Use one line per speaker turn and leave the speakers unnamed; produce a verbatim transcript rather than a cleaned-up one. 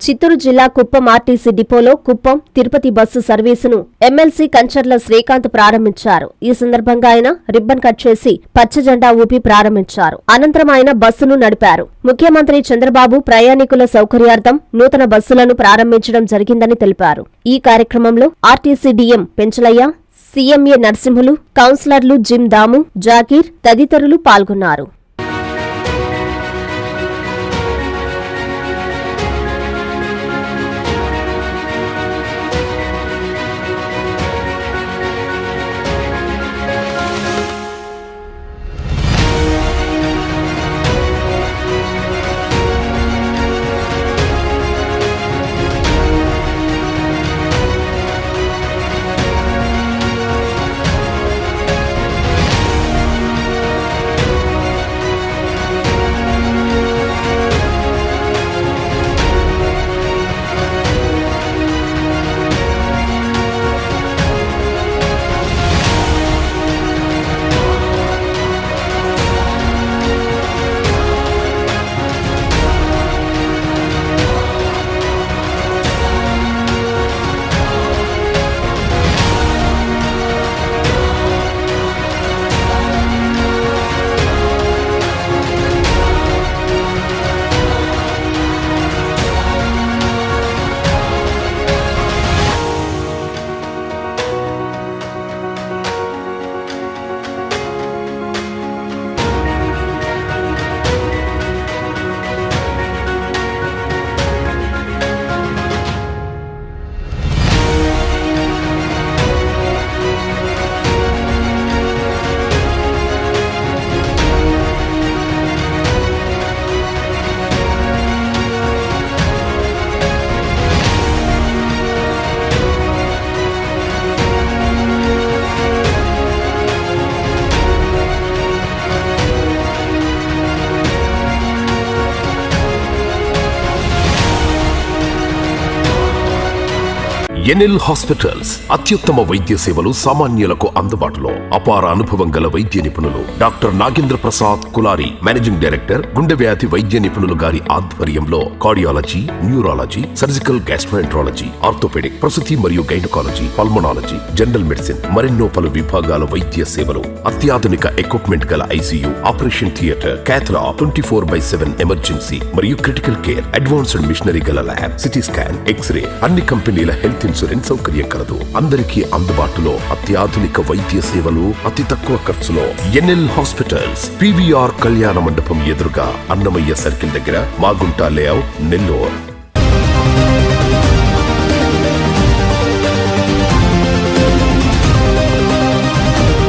చిత్తూరు జిల్లా కుప్పం ఆర్టీసీ డిపోలో కుప్పం తిరుపతి బస్సు సర్వీసును ఎమ్మెల్సీ కంచర్ల శ్రీకాంత్ ప్రారంభించారు. ఈ సందర్భంగా ఆయన రిబ్బన్ కట్ చేసి పచ్చజెండా ఊపి ప్రారంభించారు. అనంతరం ఆయన బస్సును నడిపారు. ముఖ్యమంత్రి చంద్రబాబు ప్రయాణికుల సౌకర్యార్థం నూతన బస్సులను ప్రారంభించడం జరిగిందని తెలిపారు. ఈ కార్యక్రమంలో RTC DM Penchalaiah, CMA Narasimhulu, కౌన్సిలర్లు జిమ్ దాము, జాకీర్ తదితరులు పాల్గొన్నారు.
ఎన్ఎల్ హాస్పిటల్స్ అత్యుత్తమ వైద్య సేవలు సామాన్యులకు అందుబాటులో. అపార అనుభవం గల వైద్య నిపుణులు doctor Nagendra Prasad Kulari, managing director, గుండె వ్యాధి వైద్య నిపుణులు గారి ఆధ్వర్యంలో cardiology, neurology, surgical gastroenterology, orthopaedic, ప్రసూతి మరియు గైనకాలజీ, పల్మనాలజీ, జనరల్ మెడిసిన్ మరెన్నో పలు విభాగాల వైద్య సేవలు. అత్యాధునిక ఎక్విప్మెంట్ గల ICU, operation theatre, cath lab, twenty four by seven emergency మరియు క్రిటికల్ కేర్, అడ్వాన్స్డ్ మిషనరీ గల ల్యాబ్, సిటీ స్కాన్, ఎక్స్రే, అన్ని కంపెనీల హెల్త్ ఇన్సూరెన్స్ సౌకర్యం కలదు. అందరికీ అందుబాటులో అత్యాధునిక వైద్య సేవలు అతి తక్కువ ఖర్చులో. ఎన్ఎల్ హాస్పిటల్స్, పీవీఆర్ కళ్యాణ మండపం ఎదురుగా, అన్నమయ్య సర్కిల్ దగ్గర, మాగుంట లేఅవుట్, నెల్లూరు.